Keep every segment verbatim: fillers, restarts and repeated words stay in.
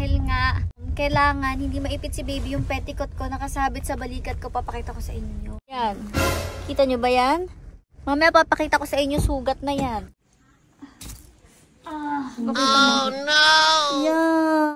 dahil nga kailangan hindi maipit si baby yung petticoat ko nakasabit sa balikat ko. Papakita ko sa inyo. Yan. Kita nyo ba yan? Mamaya papakita ko sa inyo sugat na yan. Ah, oh no! Yeah.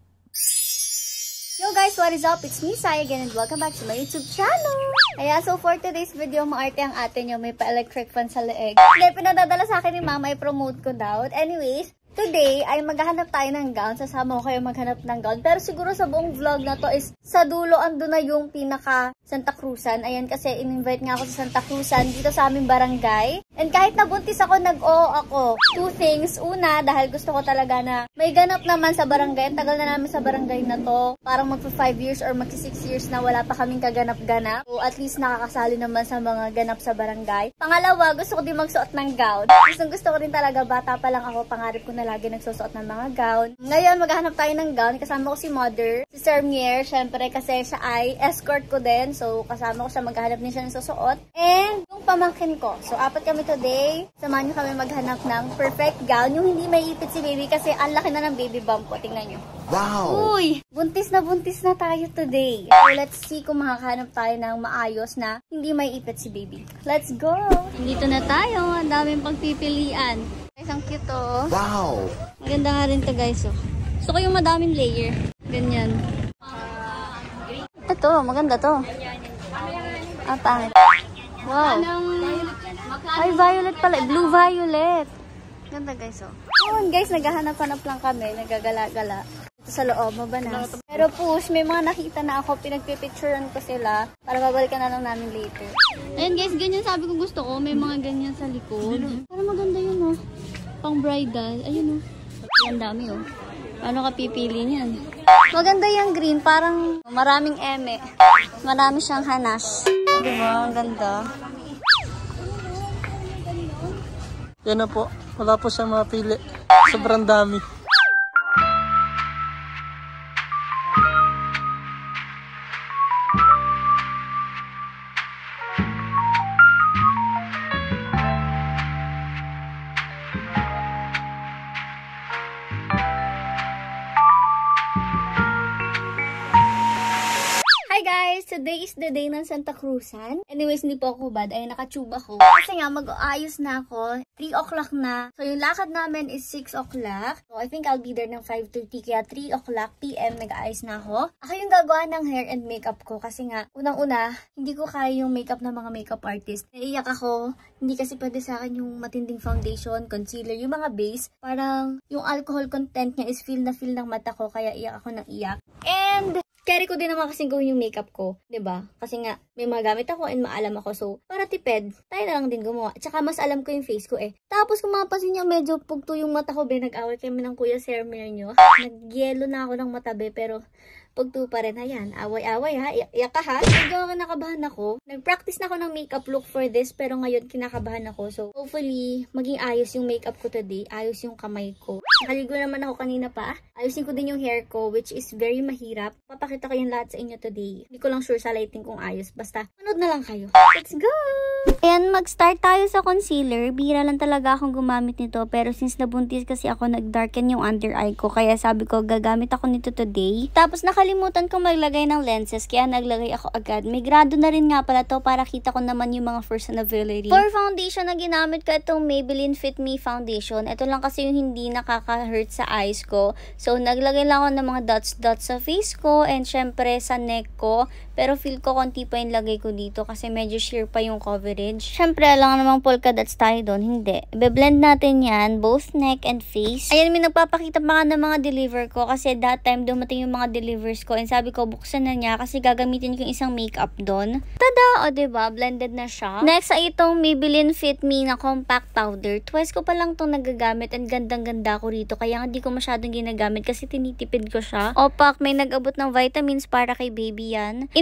Yo guys, what is up? It's me, Sai again, and welcome back to my YouTube channel. Kaya, so for today's video, maarte ang ate nyo, may pa-electric fan sa leeg. Hindi, pinadadala sa akin ni mama, i-promote ko daw. Anyways, today ay maghahanap tayo ng gown. Sasama ko kayo maghanap ng gown. Pero siguro sa buong vlog na to is sa dulo ando na yung pinaka Santa Cruzan. Ayan kasi in-invite nga ako sa Santa Cruzan dito sa aming barangay. And kahit nabuntis ako, nag-oo ako. Two things. Una, dahil gusto ko talaga na may ganap naman sa barangay. Ang tagal na namin sa barangay na to. Parang magpa five years or magsi six years na wala pa kaming kaganap-ganap. So at least nakakasali naman sa mga ganap sa barangay. Pangalawa, gusto ko din magsuot ng gown. Gusto, gusto ko rin talaga, bata pa lang ako, pangarap ko na lagi nagsusuot ng mga gown. Ngayon, maghahanap tayo ng gown. Kasama ko si Mother, si Sir Mier, syempre kasi siya ay escort ko din. So, kasama ko siya, maghahanap din siya ng susuot. And, yung pamangkin ko. So, apat kami today. Samahan niyo kami maghanap ng perfect gown. Yung hindi may ipit si baby kasi ang laki na ng baby bump ko. Tingnan nyo. Wow! Uy! Buntis na buntis na tayo today. So, let's see kung makakahanap tayo ng maayos na hindi may ipit si baby. Let's go! Dito na tayo. Ang daming pagpipilian. Guys, ang cute oh. Wow! Maganda nga rin to guys oh. Gusto ko yung madaming layer. Ganyan. Ito, maganda to. Ah, pangit. Wow. Ay, violet pala. Blue violet. Ganda guys oh. Yun guys, naghahanap-hanap lang kami. Nagagala-gala. Ito sa loob, mabanas. Pero push, may mga nakita na ako. Pinagpipicturean ko sila. Para babalikan na lang namin later. Ayun guys, ganyan sabi ko gusto ko. May mga ganyan sa likod. Parang maganda yun oh. Pang bridal. Ayun oh. Ang dami oh. Paano ka pipili niyan? Maganda yung green. Parang maraming eme. Marami siyang hanas. Diba? Ang ganda. Yan na po. Wala po siyang mapili. Sobrang dami. Today is the day ng Santa Cruzan. Anyways, hindi po ako bad. Ay, nakatube ako. Kasi nga, mag-aayos na ako. three o'clock na. So, yung lakad namin is six o'clock. So, I think I'll be there ng five thirty. Kaya three o'clock p m nag-aayos na ako. Ako yung gagawa ng hair and makeup ko. Kasi nga, unang-una, hindi ko kaya yung makeup ng mga makeup artist. Naiiyak ako. Hindi kasi pwede sa akin yung matinding foundation, concealer, yung mga base. Parang, yung alcohol content niya is feel na feel ng mata ko. Kaya iyak ako ng iyak. And, carry ko din naman kasing gawin yung makeup ko. Diba? Kasi nga, may mga gamit ako and maalam ako. So, para tipid, tayo na lang din gumawa. Tsaka mas alam ko yung face ko eh. Tapos, kung mapapansin niyo, medyo pugto yung mata ko. Be, nag-away kami ng kuya Sir Mier nyo. Nag-yellow na ako ng mata, be. Pero, pugto pa rin. Ayan, away-away ha. Iyak ka ha. Medyo nakabahan ako. Nag-practice na ako ng makeup look for this. Pero ngayon, kinakabahan ako. So, hopefully, maging ayos yung makeup ko today. Ayos yung kamay ko. Nakaligo naman ako kanina pa. Ayusin ko din yung hair ko, which is very mahirap. Papakita ko yung lahat sa inyo today. Hindi ko lang sure sa lighting kung ayos. Basta, manood na lang kayo. Let's go! Ayan, mag-start tayo sa concealer. Bihira lang talaga akong gumamit nito. Pero since nabuntis kasi ako, nag-darken yung under eye ko. Kaya sabi ko, gagamit ako nito today. Tapos nakalimutan ko maglagay ng lenses. Kaya naglagay ako agad. May grado na rin nga pala to para kita ko naman yung mga first na availability. For foundation na ginamit ko itong Maybelline Fit Me Foundation. Ito lang kasi yung hindi nakaka-hurt sa eyes ko. So, naglagay lang ako ng mga dots-dots sa face ko. And syempre sa neck ko. Pero feel ko konti pa yung lagay ko dito kasi medyo sheer pa yung coverage. Syempre, alam namang polka dots tayo doon. Hindi. Ibe-blend natin yan, both neck and face. Ayan, may nagpapakita pa nga ng mga deliver ko kasi that time dumating yung mga delivers ko and sabi ko, buksan na niya kasi gagamitin ko yung isang makeup doon. Tada! O, diba? Blended na siya. Next ay itong Maybelline Fit Me na compact powder. Twice ko pa lang itong nagagamit and gandang-ganda ko rito. Kaya hindi ko masyadong ginagamit kasi tinitipid ko siya. Opak, may nag-abot ng vitamins para kay baby yan. In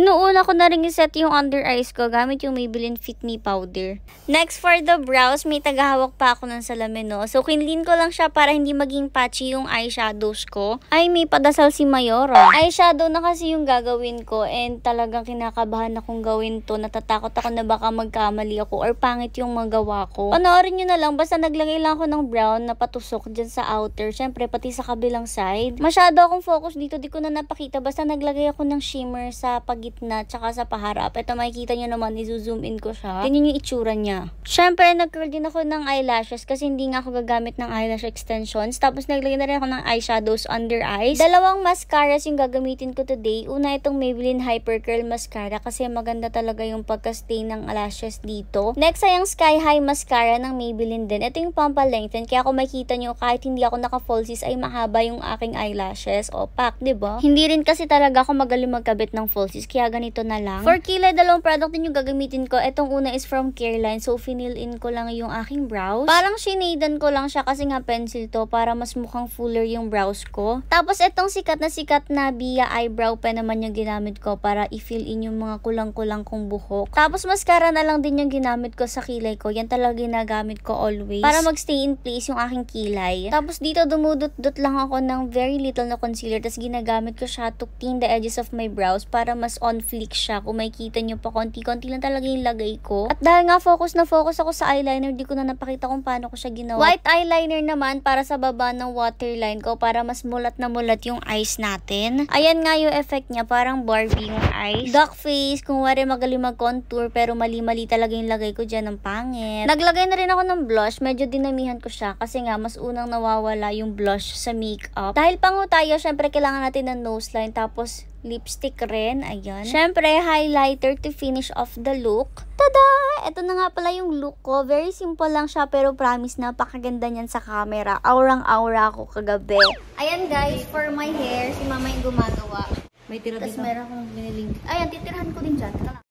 Inuuna ko na rin iset yung under eyes ko gamit yung Maybelline Fit Me Powder. Next, for the brows, may tagahawak pa ako ng salamin, no? So, kinlin ko lang siya para hindi maging patchy yung eyeshadows ko. Ay, may padasal si Mayora. Eyeshadow na kasi yung gagawin ko and talagang kinakabahan akong gawin to. Natatakot ako na baka magkamali ako or pangit yung magawa ko. Panoorin nyo na lang. Basta naglagay lang ako ng brown na patusok dyan sa outer. Syempre, pati sa kabilang side. Masyado akong focus dito. Di ko na napakita. Basta naglagay ako ng shimmer sa pagitna tsaka sa paharap. Ito makikita nyo naman. I-zoom in ko siya. Ganyan yung itsura niya. Syempre, nag-curl din ako ng eyelashes kasi hindi nga ako gagamit ng eyelash extensions. Tapos, naglagay na rin ako ng eyeshadows under eyes. Dalawang mascaras yung gagamitin ko today. Una, itong Maybelline Hyper Curl Mascara kasi maganda talaga yung pagka-stay ng lashes dito. Next, ay ang Sky High Mascara ng Maybelline din. Ito yung pampa-lengthen. Kaya kung makita nyo, kahit hindi ako naka-falsies, ay mahaba yung aking eyelashes. Opak, diba? Hindi rin kasi talaga ako magaling magkabit ng falsies. Kaya ganito na lang. For kilay, dalawang product din yung gagamitin ko. Itong una is from Careline. So, finil in ko lang yung aking brows. Parang shinaden ko lang siya kasi nga pencil to para mas mukhang fuller yung brows ko. Tapos, itong sikat na sikat na Bia Eyebrow Pen naman yung ginamit ko para i-fill in yung mga kulang-kulang kong buhok. Tapos, mascara na lang din yung ginamit ko sa kilay ko. Yan talaga ginagamit ko always. Para magstay in place yung aking kilay. Tapos, dito dumudot-dot lang ako ng very little na concealer. Tapos, ginagamit ko siya to clean the edges of my brows para mas on fleek siya. Kung makikita nyo pa, konti-konti lang talaga yung lagay ko. At dahil nga focus na focus ako sa eyeliner, di ko na napakita kung paano ko siya ginawa. White eyeliner naman para sa baba ng waterline ko para mas mulat na mulat yung eyes natin. Ayan nga yung effect niya, parang Barbie yung eyes. Duck face, kung wari magaling mag-contour pero mali-mali talaga yung lagay ko dyan ng pangit. Naglagay na rin ako ng blush, medyo dinamihan ko siya kasi nga mas unang nawawala yung blush sa makeup. Dahil pango tayo, syempre kailangan natin ng nose line tapos lipstick rin, ayan. Syempre, highlighter to finish off the look. Tada! Ito na nga pala yung look ko. Very simple lang siya, pero promise na napakaganda niyan sa camera. Aurang-aura ako kagabi. Ayan guys, for my hair, si mama yung gumagawa. May tira Tapos dito. meron akong biniling. Ayan, titirahan ko din dyan. Tara lang.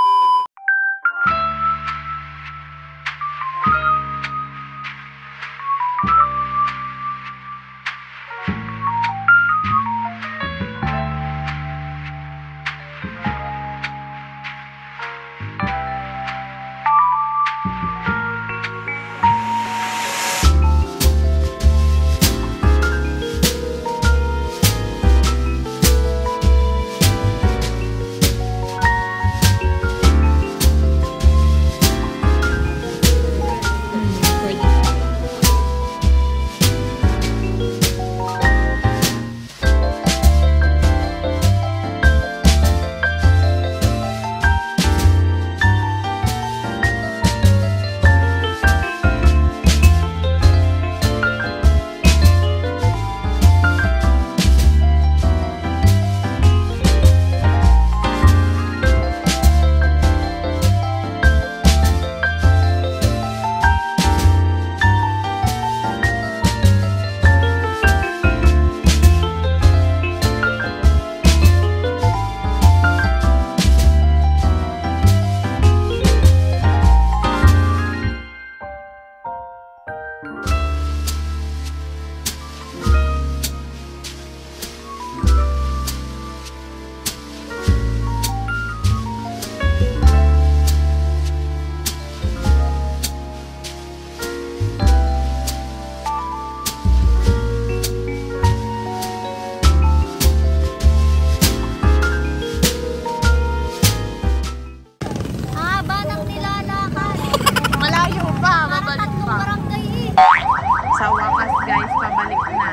Sa wakas guys, pabalik na.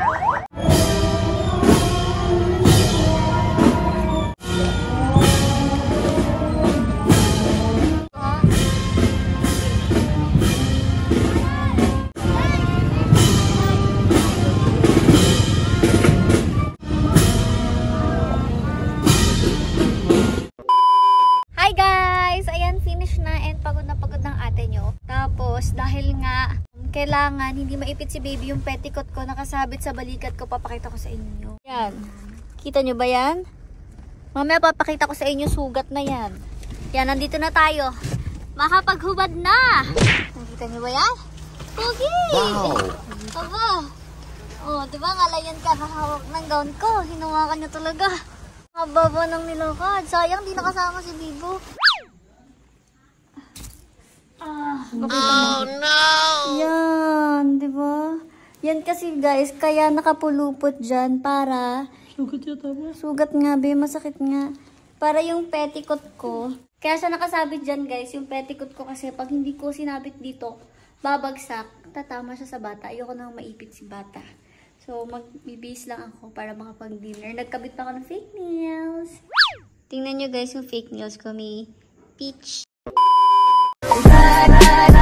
Hi guys! Ayan, finish na and pagod na pagod ng ate nyo. Tapos, dahil nga kailangan hindi maipit si baby yung petticoat ko nakasabit sa balikat ko, papakita ko sa inyo. Yan. Kita nyo ba yan? Mamaya papakita ko sa inyo sugat na yan. Yan, nandito na tayo. Makapaghubad na! Nakita nyo ba yan? Pogi! Wow! Aba! Oh, di ba ngalayan ka hahawak ng gown ko? Hinawakan nyo talaga. Ababa ng nilakad. Sayang, di nakasama si Bibo. Ah, oh no! Yan, di ba? Yan kasi guys, kaya nakapulupot dyan para... Sugat yata ba? Sugat nga, be. Masakit nga. Para yung petticoat ko. Kaya siya nakasabit dyan guys, yung petticoat ko kasi pag hindi ko sinabit dito, babagsak. Tatama siya sa bata. Ayoko nang maipit si bata. So, magbibihis lang ako para makapag-dinner. Nagkabit pa ako ng fake nails. Tingnan nyo guys yung fake nails ko. May peach.